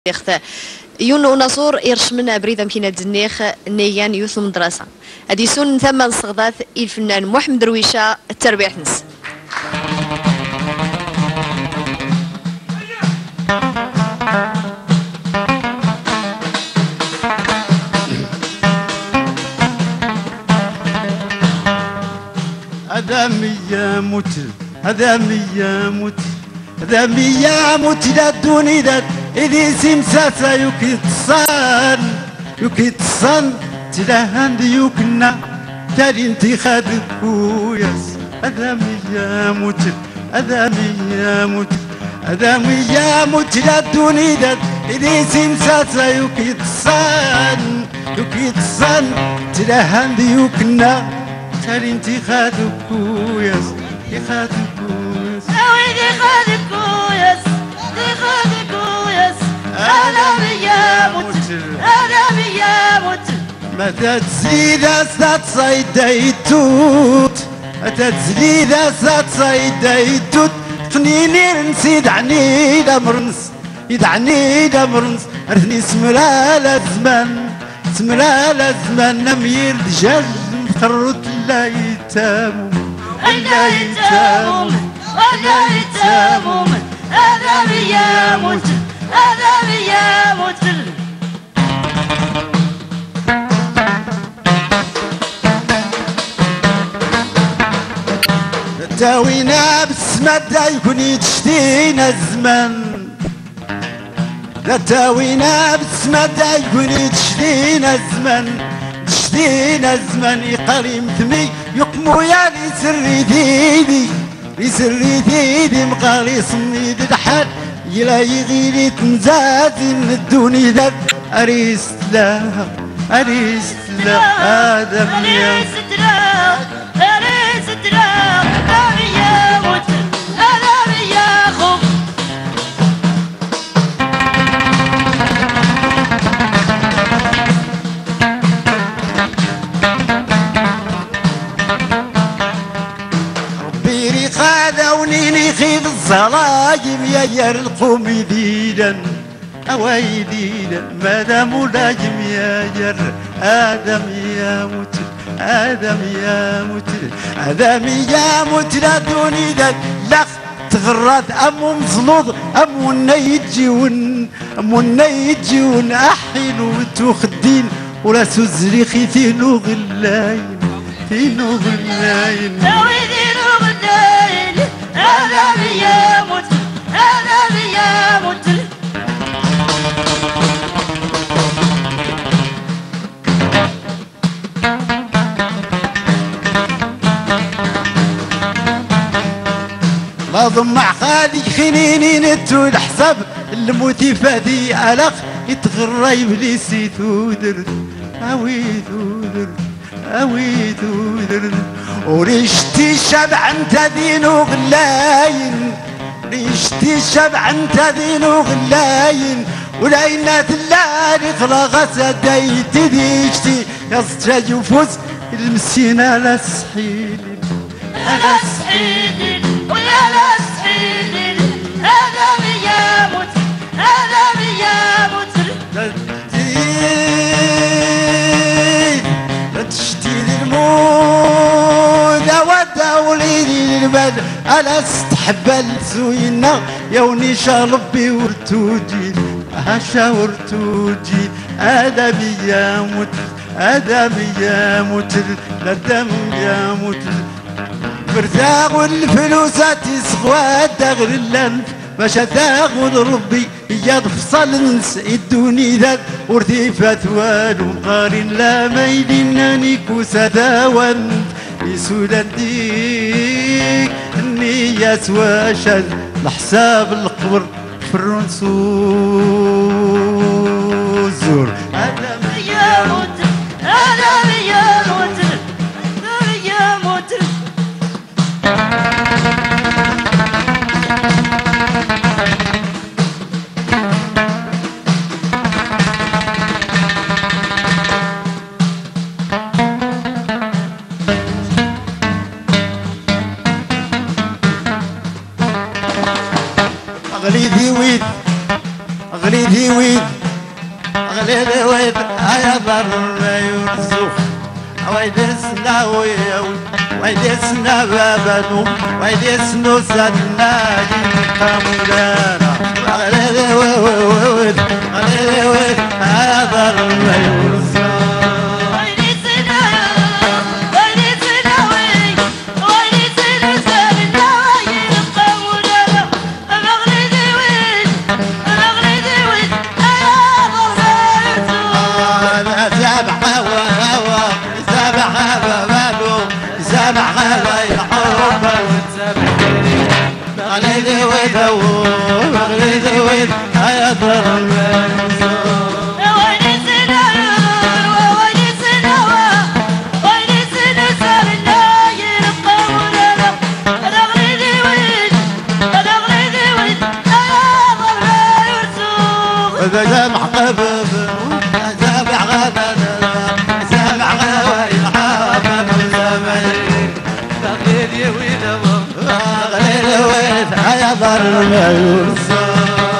يونو نصور يرشمنا بريدة مكينة دنيخ نيان يوث مدرسة هادي سون ثم الصغدات الفنان محمد رويشة التربية حنس أدمي يموت أدمي يموت أدمي يموت دادوني داد إذي سمساسا يكتصان تلاهان يوكنا تالي انتي خادك وياس أدمي يموت أدمي يموت أدمي يموت دادوني داد إذي سمساسا يكتصان تلاهان يوكنا تالي انتي خادك وياس خادك وياس أويدي خادك وياس خادك وياس أدمي يموت أدمي يموت متى تزيد أسات صيديتوت متى تزيد أسات صيديتوت فنيني نسيد عني دمرنس يدعني دمرنس أرثني سمرا زمان نمير دجاج مخرط لا يتامم لا يتامم أدمي يموت أدمي يموت داوينا بالسمادة يكون يتشتينا الزمان داوينا بالسمادة يكون يتشتينا الزمان يقري مثمي يقمو يا لي ديدي مقالي صميد الحال يلا يغيلي تنزازي من الدوني ذات أريست لا آدم أريست لا أدمي يموت أدمي يخف ربي رقادة ونيني خيف الزلايم يا يرقم يديدا أويديدا مادام ملايم يا جر آدم يموت لا دوني ذات لخ تغرد أمو مزلوض أمو نيجيون أحين وتوخدين ولا سوزري خي تينو غلاين تويدين وغلاين أدمي يموت ما ضمع خالي خنيني نتو الحساب الموتي فادي ألخ يتغرى إبليسي ثودر أوي ثودر وريشتي شبع انت دينو غلاين ولينا تلاني خلاغة دايتي ديشتي يصجى يفوز المسينة على السحيل أدمي يموت لا تشتي الموت وداوليني للبد ألا استحبل زوينا يوني شربي ورتوجي ورتوجي أدمي يموت لا الدم يموت برتاغ والفلوسات يسغوا داغر اللنف باش تاخذ ربي يضفصل نس يدوني ذات ورثيفات والو مقارن لا ميلين نيكوسا داوان يسودا ديك النيات واشد لحساب القبر في الرنسوزور أدمي يموت ويد غلي ويد يا ضر ما يرزق ويد سناوي ويد سنا بابنو ويد سنو سدنا قمدانا غلي ويد غلي ويد يا ضر ما يرزق غليدي ويدور غليدي ويد يا ضر إذا جمع قبب سامع غدا سامع غدا يحاب الزمن غليدي ويدور غليدي ويد يا ضر ما يرزق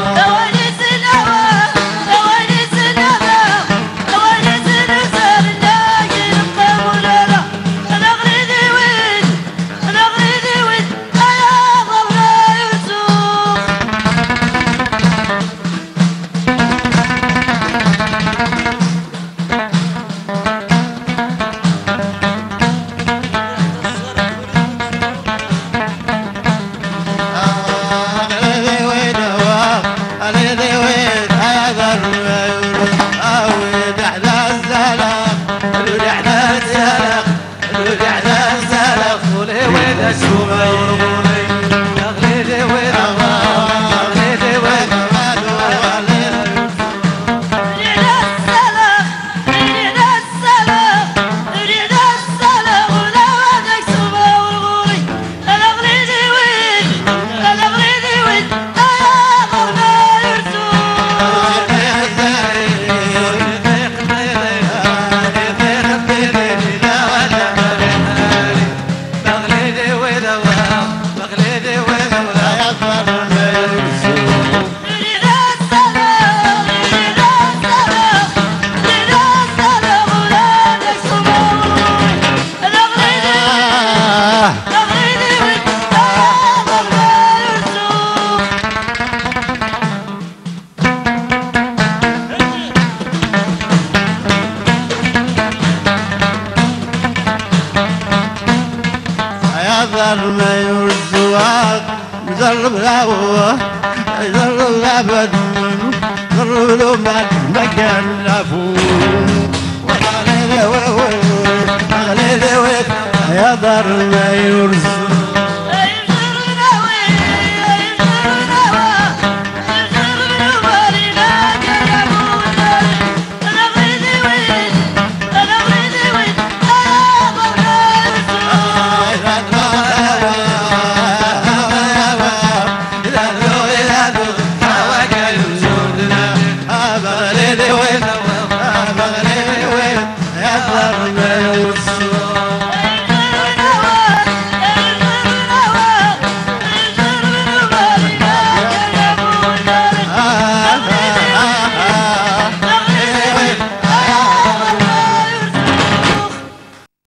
ضر ما يرزقك جرب الهوى جرب الابد جرب له ما كان لفوق غليلي ويد يا ضر ما يرزقك